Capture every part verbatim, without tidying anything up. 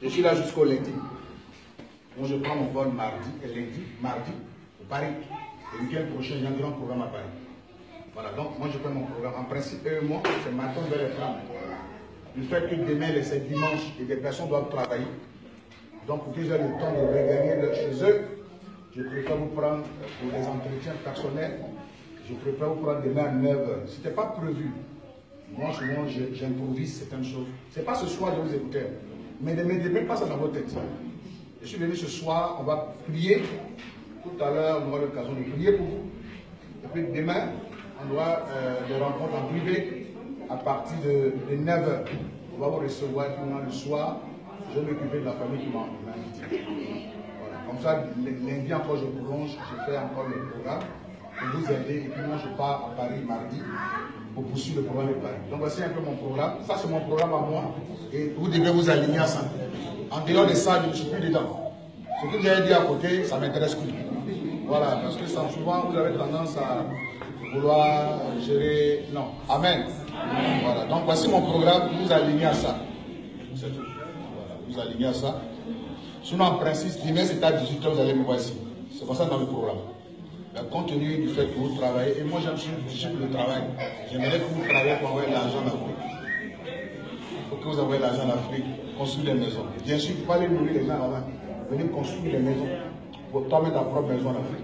Je suis là jusqu'au lundi. Moi, je prends mon vol mardi, et lundi, mardi, au Paris. Et le week-end prochain, j'ai un grand programme à Paris. Voilà, donc moi, je fais mon programme. En principe, eux et moi, c'est matin vers les prendre. Du fait que demain, c'est dimanche, et des personnes doivent travailler. Donc, pour que j'ai le temps de regagner chez eux, je préfère vous prendre pour les entretiens personnels. Je préfère vous prendre demain à neuf heures. Ce n'était pas prévu. Moi, souvent, j'improvise certaines choses. Ce n'est pas ce soir que je vous écoutais. Mais ne mettez même pas ça dans votre tête. Je suis venu ce soir, on va prier. Tout à l'heure, on aura l'occasion de prier pour vous. Et puis demain, on aura euh, des rencontres en privé à partir de, de neuf heures. On va vous recevoir le soir. Je vais m'occuper de la famille qui m'a invité. Voilà. Comme ça, lundi encore, je prolonge, je fais encore le programme pour vous aider. Et puis moi, je pars à Paris mardi pour poursuivre le programme de Paris. Donc voici un peu mon programme. Ça, c'est mon programme à moi. Et vous devez vous aligner à ça. En dehors de ça, je ne suis plus dedans. Ce que j'ai dit à côté, ça ne m'intéresse plus. Voilà, parce que ça, souvent, vous avez tendance à vouloir gérer. Non. Amen. Amen. Voilà. Donc voici mon programme. Vous alignez à ça. C'est tout. Voilà. Vous alignez à ça. Sinon, en principe, demain, c'est à dix-huit heures, vous allez me voir ici. C'est comme ça dans le programme. Mais compte tenu du fait que vous travaillez, et moi j'aime le travail, j'aimerais que vous travaillez pour avoir l'argent en Afrique. Il faut que vous ayez l'argent en Afrique, construire des maisons. Bien sûr, il ne faut pas aller nourrir les gens là-bas. Venez construire des maisons. Pour toi mettre ta propre maison en Afrique.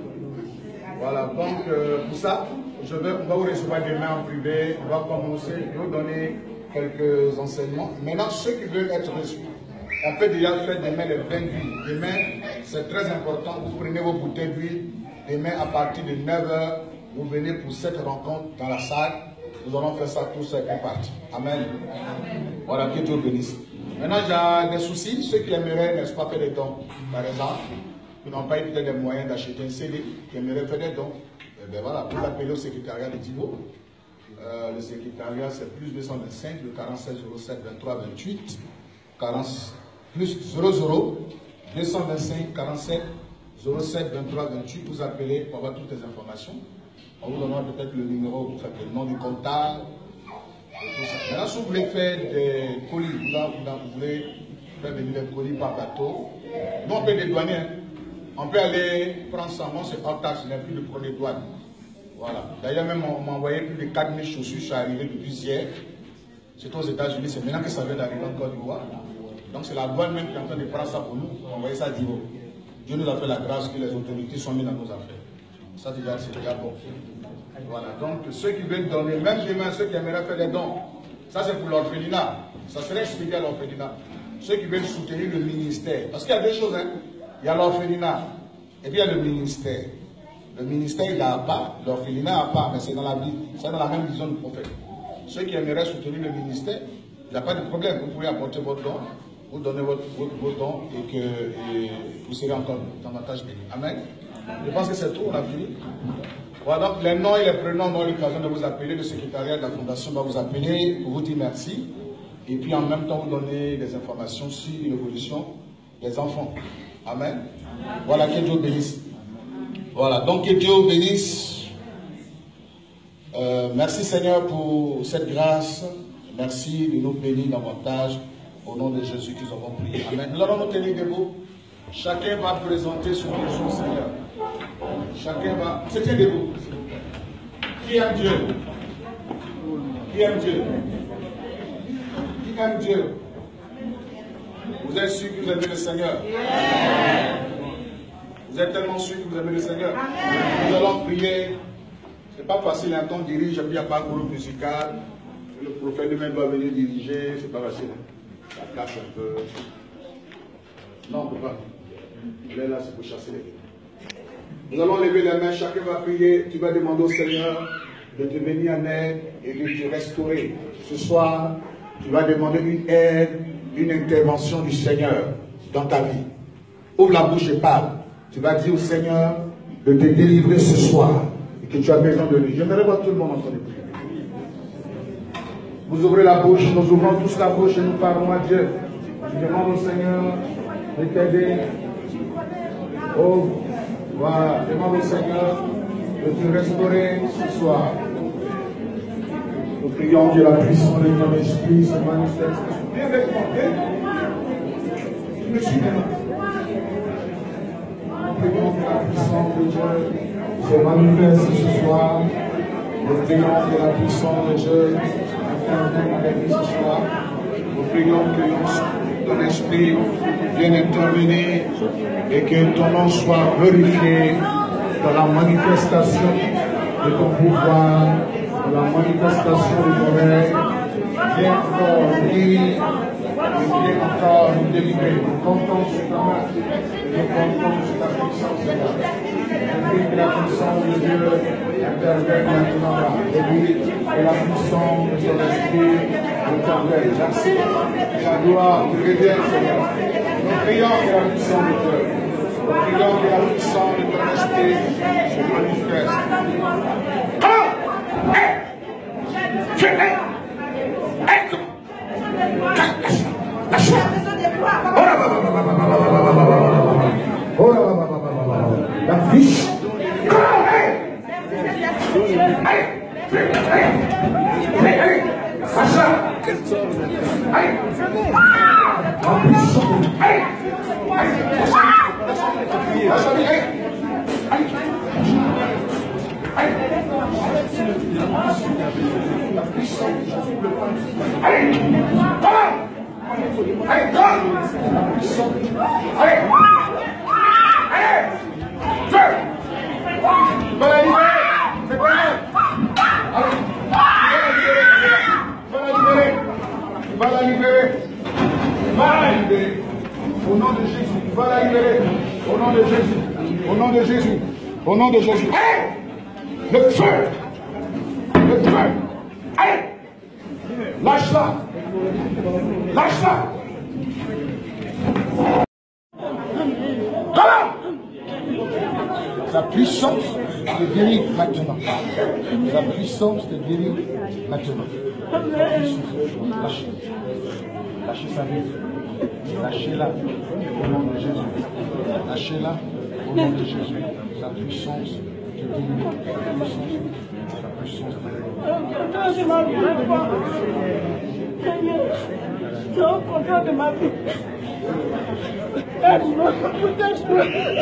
Voilà, donc euh, pour ça, je vais, on va vous recevoir demain en privé, on va commencer, je vais vous donner quelques enseignements. Maintenant, ceux qui veulent être reçus, on peut déjà faire demain les vingt d'huile. Demain, c'est très important, vous prenez vos bouteilles d'huile. Demain, à partir de neuf heures, vous venez pour cette rencontre dans la salle. Nous allons faire ça tous et partis. Amen. Voilà, que Dieu bénisse. Maintenant, j'ai des soucis. Ceux qui aimeraient, n'est-ce pas, faire des dons, par exemple, qui n'ont pas eu peut-être des moyens d'acheter un C D, qui aimeraient faire des dons, eh bien voilà, vous appelez au secrétariat de Divo. Euh, le secrétariat, c'est plus deux cent vingt-cinq, le quarante-seize zéro sept vingt-trois vingt-huit, quarante, plus zéro zéro, deux cent vingt-cinq, quarante-sept, zéro sept, vingt-trois, vingt-huit, vous appelez pour avoir toutes les informations. On vous donnera peut-être le numéro, le nom du comptable, et tout ça. Maintenant, si vous voulez faire des colis, là, vous voulez faire venir des colis par bateau, nous on peut dédouaner. Hein. On peut aller prendre ça, moi c'est hors taxe, il n'y a plus de premier douane. Voilà. D'ailleurs, même on m'a envoyé plus de quatre mille chaussures, je suis arrivé depuis hier. C'est aux États-Unis, c'est maintenant que ça vient d'arriver en Côte d'Ivoire. Donc c'est la douane même qui est en train de prendre ça pour nous, pour envoyer ça à Divo. Dieu nous a fait la grâce que les autorités sont mises dans nos affaires. Ça déjà, c'est déjà bon. Voilà, donc ceux qui veulent donner, même demain, ceux qui aimeraient faire des dons, ça c'est pour l'orphelinat. Ça serait expliqué à l'orphelinat. Ceux qui veulent soutenir le ministère. Parce qu'il y a deux choses, hein. Il y a l'orphelinat et puis il y a le ministère. Le ministère, il a à part, l'orphelinat a part, mais c'est dans la vie, c'est dans la même vision du prophète. Ceux qui aimeraient soutenir le ministère, il n'y a pas de problème. Vous pouvez apporter votre don, vous donnez votre, votre, votre don et que et vous serez encore davantage béni. Amen. Je pense que c'est tout, on a fini. Voilà, donc les noms et les prénoms, on a l'occasion de vous appeler. Le secrétariat de la fondation va vous appeler pour vous dire merci. Et puis en même temps, vous donner des informations sur l'évolution des enfants. Amen. Voilà, que Dieu bénisse. Voilà, donc que Dieu bénisse. Euh, merci Seigneur pour cette grâce. Merci de nous bénir davantage. Au nom de Jésus que nous avons prié. Amen. Nous allons nous tenir debout. Chacun va présenter son besoin, Seigneur. Chacun va. Se tient debout. Qui aime Dieu? Qui aime Dieu? Qui aime Dieu? Vous êtes sûr que vous aimez le Seigneur? Yeah. Vous êtes tellement sûr que vous aimez le Seigneur? Amen. Nous allons prier. Ce n'est pas facile, hein, quand on dirige, il n'y a pas de groupe musical. Le prophète lui-même doit venir diriger, c'est pas facile. Ça casse un peu. Non, on ne peut pas. Il est là, c'est pour chasser les gens. Nous allons lever les mains, chacun va prier. Tu vas demander au Seigneur de te venir en aide et de te restaurer. Ce soir, tu vas demander une aide, une intervention du Seigneur dans ta vie. Ouvre la bouche et parle. Tu vas dire au Seigneur de te délivrer ce soir et que tu as besoin de lui. J'aimerais voir tout le monde en train de prier. Vous ouvrez la bouche, nous ouvrons tous la bouche et nous parlons à Dieu. Tu demandes au Seigneur de t'aider. Oh, voilà, demande au Seigneur de te restaurer ce soir. Nous prions que la puissance de ton esprit se manifeste. Viens avec moi, viens. prions que la puissance de Dieu se manifeste ce soir. Nous prions que la puissance de Dieu intervienne avec nous ce soir. Nous prions que ton esprit vienne intervenir et que ton nom soit glorifié dans la manifestation de ton pouvoir, dans la manifestation de ton règne. Viens encore nous guérir, viens encore nous délivrer. Nous comptons sur ta main, nous comptons sur ta puissance. Je prie que la puissance de Dieu intervienne maintenant là. Je prie que la puissance de ton esprit intervienne. Merci. Que la gloire te revienne, Seigneur. Nous prions que la puissance de Dieu, nous prions que la puissance de ton esprit se manifeste. Comment? Hé! Fais! Hé! Hé! Lâche! Oh là là! La fiche. Sacha. Va la libérer, c'est pas grave. Va la libérer, va la libérer. Au nom de Jésus, va la libérer. Au nom de Jésus, au nom de Jésus, au nom de Jésus. Allez, le feu, le feu. Allez, lâche-la, lâche-la. Sa puissance te guérit maintenant. Sa puissance te guérit maintenant. Lâchez. Lâchez sa vie. Lâchez-la au nom de Jésus. Lâchez-la au nom de Jésus. Sa puissance te guérit. Sa puissance te guérit. Je m'en je suis content de ma vie. Aide-moi, protège-moi.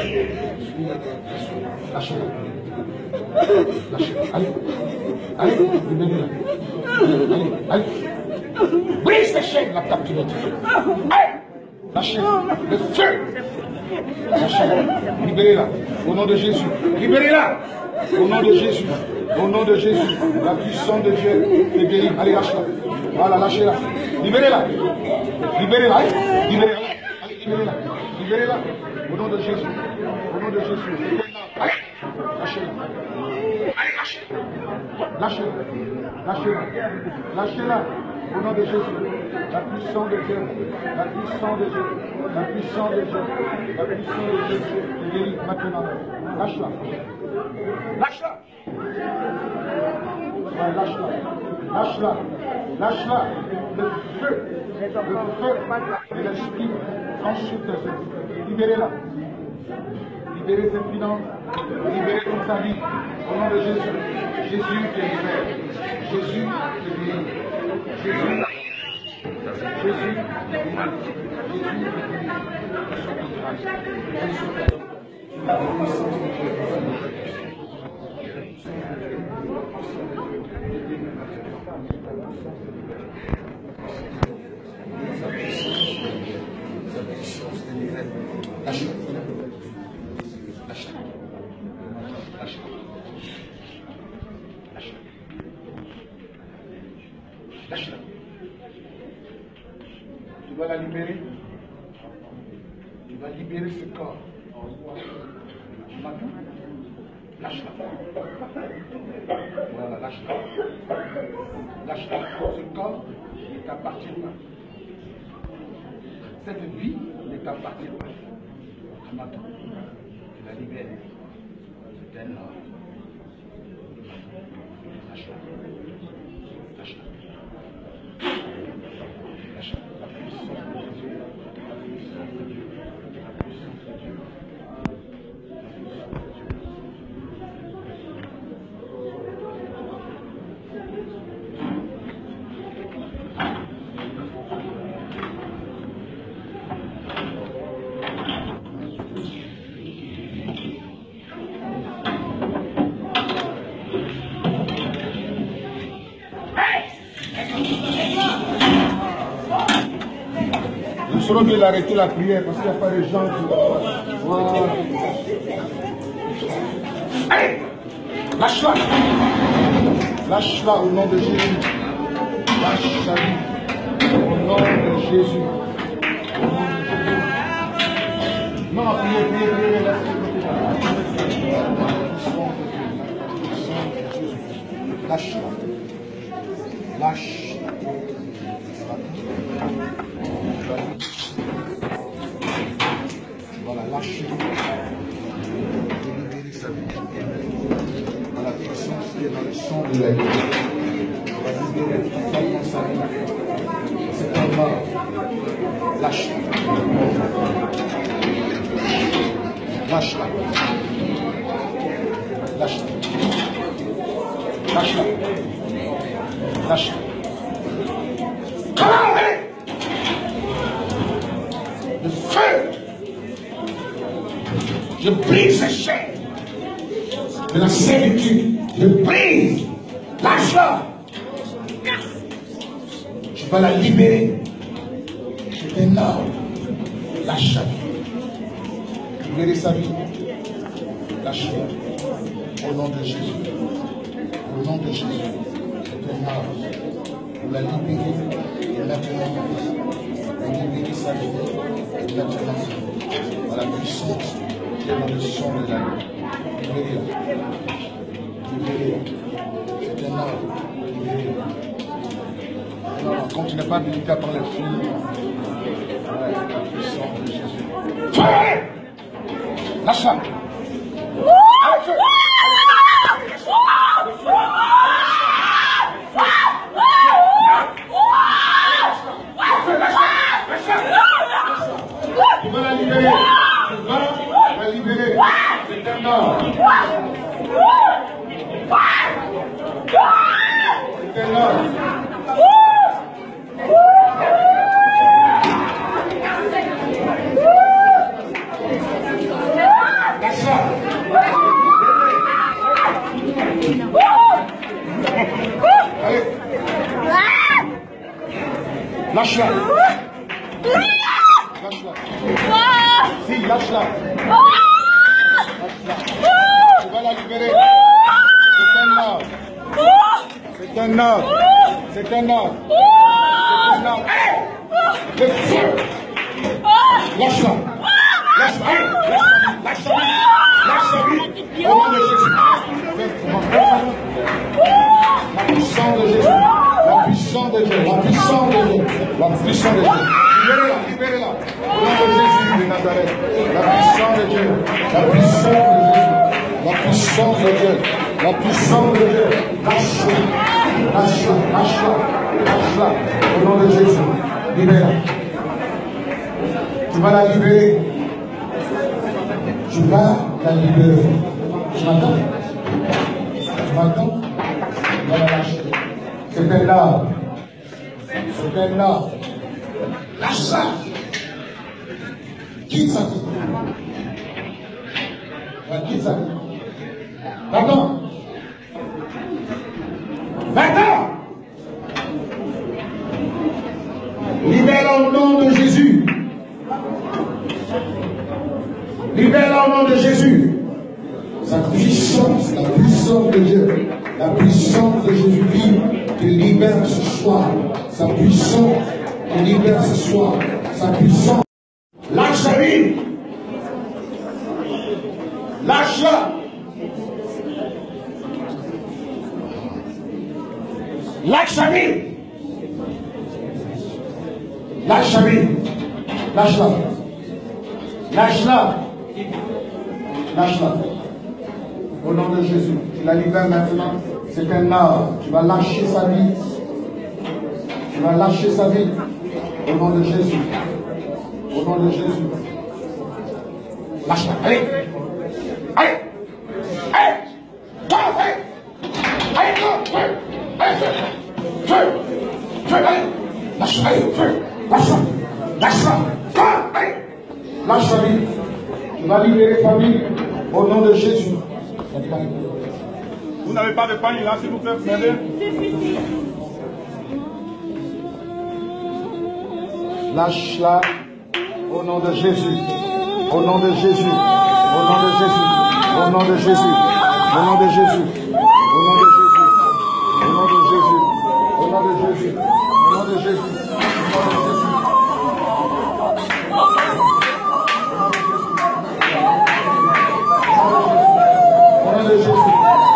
Lâchez-la. Lâchez-la. Allez. Allez, libérez-la. Allez, allez. Brise les chaînes, la captivité. Allez. Lâchez-la. Le feu. Lâchez-la. Libérez-la. Au nom de Jésus. Libérez-la. Au nom de Jésus. Au nom de Jésus. La puissance de Dieu est guérie. Allez, lâchez-la. Voilà, lâchez-la. Libérez-la. Libérez-la. Allez, libérez-la. Allez, libérez-la. Libérez-la. Au nom de Jésus. Au nom de Jésus. Libérez-la. Allez, lâchez-la. Allez, lâchez-la. Lâchez-la. Lâchez-la. Lâchez-la. Au nom de Jésus. La puissance de Dieu. La puissance de Dieu. La puissance de Dieu. La puissance de Dieu est guérie maintenant. Lâche-la. Lâche-la. Ouais, lâche-la. Lâche-la. Lâche-la. Le feu. Le feu de l'esprit ensuite tes œuvres. Libérez-la. Libérez tes finances. Libérez toute ta vie. Au nom de Jésus. Jésus te libère. Jésus te guérit. Jésus. Jésus te guérit. Jésus te guérit. La puissance de Dieu. Lâche-la. Lâche-la. Lâche-la. Lâche-la. Lâche-la. Tu vas la libérer. Tu vas libérer ce corps. Maintenant. Lâche-la. Voilà, lâche-la. Lâche-la. Ce corps ne t'appartient pas. Cette vie ne t'appartient pas. Maintenant, tu la libères. C'est un homme. Lâche-la. Lâche-la. Lâche-la. La puissance de Dieu. La puissance de Dieu. La puissance de Dieu. Il serait bien d'arrêter la prière parce qu'il n'y a pas de gens qui... Voilà. Allez, lâche-la. Lâche-la au nom de Jésus. Lâche-la au nom de Jésus. Non, priez, priez, priez. Lâche-la. Lâche. Voilà, lâchez-le. Libérez sa vie. Voilà, la puissance qui est dans le sang de la vie. On va libérer totalement sa vie. C'est un mort. Lâche-la. Lâche-la. Lâche-la. Lâche-la. Lâche-la. Comment, allez! Le feu! Je brise ces chaînes de la servitude. Je brise. Lâche-la. Tu vas la libérer. C'est énorme. Lâche sa vie. Libérez sa vie. Lâche-la. Au nom de Jésus. Au nom de Jésus. C'est énorme. Vous la libérez. Et maintenant, vous libérez sa vie. Et maintenant, à la puissance qui est dans le sang de la vie. Libérez-la. Libérez-la. C'est énorme. Libérez-la. Quand tu n'es pas habilité à prendre les filles, ouais, la puissance de Jésus. Feu! Lâche-la. Allez, feu! Tu vas la libérer. Tu vas la libérer. C'est un homme. C'est un homme. Lâche-la. Allez. Lâche-la. Lâche-la. Si, lâche-la. Lâche-la. Tu vas la libérer. C'est un homme. C'est un homme. C'est un homme. C'est un homme. Le feu. Lâche-la. Lâche-la. Lâche-la. Lâche-la. Au nom de Jésus. La puissance de Jésus. La puissance de Dieu. La puissance de Dieu. La puissance de Dieu. Libérez-la. Libérez-la. Au nom de Jésus de Nazareth. La puissance de Dieu. La puissance de Jésus. La puissance de Dieu. La puissance de Dieu. Lâche-la. Lâche-la. Lâche-la. Lâche-la. Au nom de Jésus. Libère-la. Tu vas la libérer. Tu vas la libérer. Tu m'attends? Tu m'attends? Tu vas la lâcher. C'est un arbre. C'est un arbre. Lâche-la. Quitte sa vie. Va quitte sa vie. Va-t'en. Va-t'en. Libère-la au nom de Jésus. Libère-la au nom de Jésus. Sa puissance, la puissance de Dieu, la puissance de Jésus-Christ te libère ce soir. Sa puissance te libère ce soir. Sa puissance. Lâche sa vie. Lâche-la. Lâche sa vie. Lâche sa vie. Lâche-la. Lâche-la. Lâche-la. Au nom de Jésus. Tu la libères maintenant. C'est un arbre. Tu vas lâcher sa vie. Tu vas lâcher sa vie. Au nom de Jésus. Au nom de Jésus. Lâche-la. Allez. Allez. Allez. Allez. Allez. Feu. Allez. Feu. Feu. Feu. Allez. Lâche-la. Allez. Feu. Lâche-la. Lâche-la. Allez. Lâche sa vie. Tu vas libérer ta vie. Au nom de Jésus. Vous n'avez pas de panier là, s'il vous plaît, vous m'aidez? Lâche-la. Au nom de Jésus. Au nom de Jésus. Au nom de Jésus. Au nom de Jésus. Au nom de Jésus. Au nom de Jésus. Au nom de Jésus. Au nom de Jésus. Au nom de Jésus. Au nom de Jésus. Au nom de Jésus.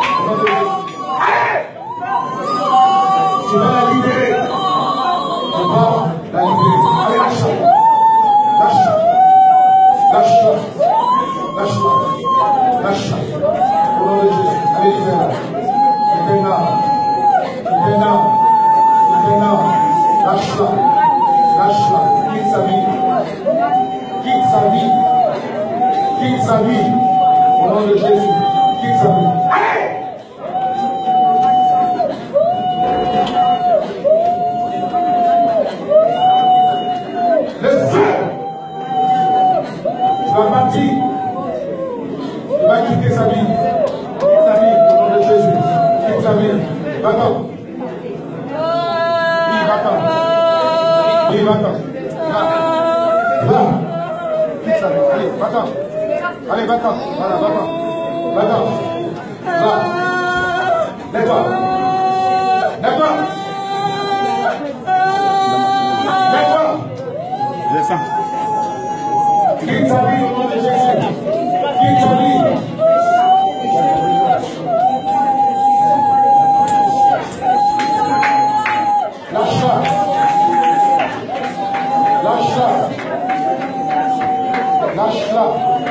Tu vas la libérer. Tu vas la libérer. Allez, lâche-la. Lâche-la. Lâche-la. Lâche-la. Lâche-la. Au nom de Jésus. Allez, libère-la. Libère-la. Libère-la. Libère-la. Lâche-la. Lâche-la. Quitte sa vie. Quitte sa vie. Quitte sa vie. Au nom de Jésus. Quitte sa vie. Le feu. Tu vas partir. Tu vas quitter sa vie. Quitte sa vie au nom de Jésus. Quitte sa vie. Va-t'en. Oui, va-t'en. Oui, va-t'en. Va. Va. Quitte sa vie. Allez, va-t'en. Allez, va-t'en. Voilà, va-t'en. Va-t'en. Va. Lève-toi. Lève-toi. Lève-toi. Descends. Quitte sa vie au nom de Jésus. Quitte sa vie. Lâche-la. Lâche-la. Lâche-la.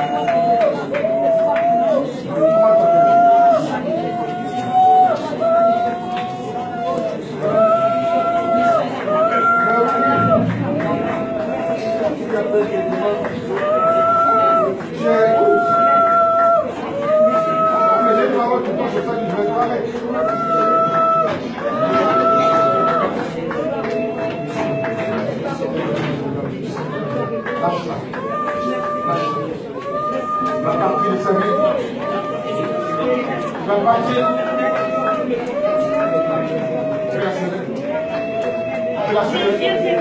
Lâche-la. Lâche-la. Tu vas partir de sa vie. Tu vas partir. Tu la serrer. Tu la serrer.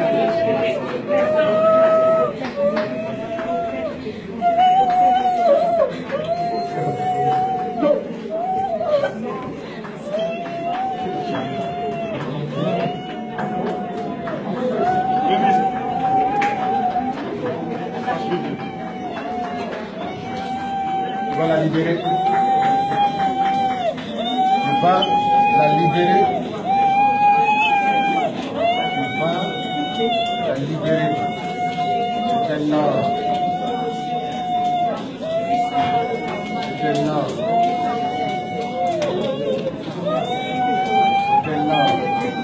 Tu vas la libérer. Tu vas la libérer. Tu vas la libérer. C'est un ordre. C'est un ordre. C'est un ordre.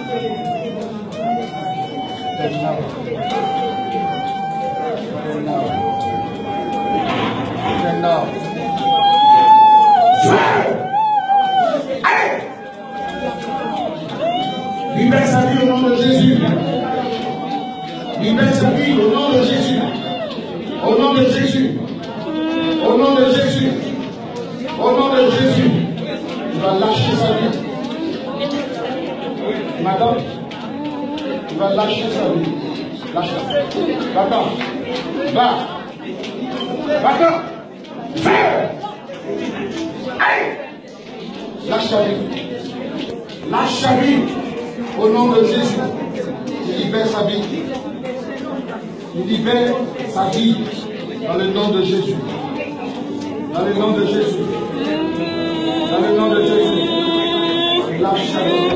C'est un ordre. C'est un ordre. Libère sa vie au nom de Jésus. Libère sa vie au nom de Jésus. Au nom de Jésus. Au nom de Jésus. Au nom de Jésus. Tu vas lâcher sa vie. Madame, tu vas lâcher sa vie. Lâche-la. Va-t'en. Va. Va-t'en. Lâche sa vie. Lâche sa vie. Au nom de Jésus. Il libère sa vie. Il libère sa vie. Dans le nom de Jésus. Dans le nom de Jésus. Dans le nom de Jésus. Lâche sa vie.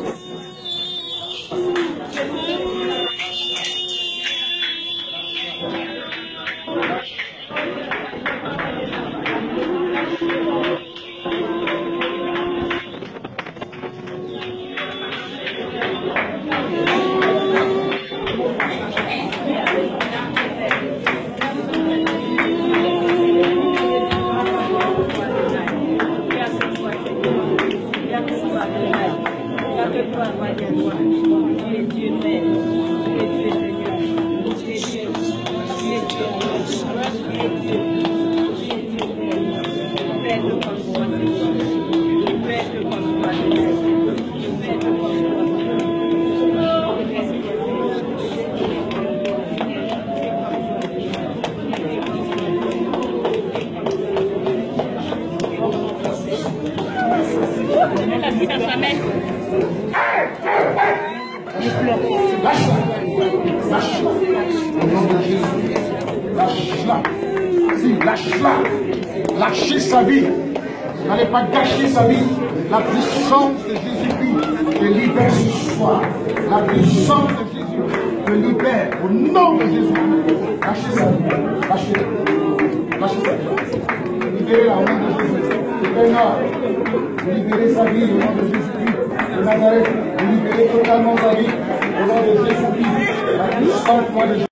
nom de Jésus. Lâche-la. Si, lâche-la. Lâchez sa vie. N'allez pas gâcher sa vie. La puissance de Jésus-Christ te libère ce soir. La puissance de Jésus te libère au nom de Jésus. Lâchez sa vie. Lâchez-la. Lâchez sa vie. Libérez-la au nom de Jésus. Libérez-la. Libérez sa vie au nom de Jésus-Christ de Nazareth. Libérez totalement sa vie au nom de Jésus-Christ. La puissance de Jésus.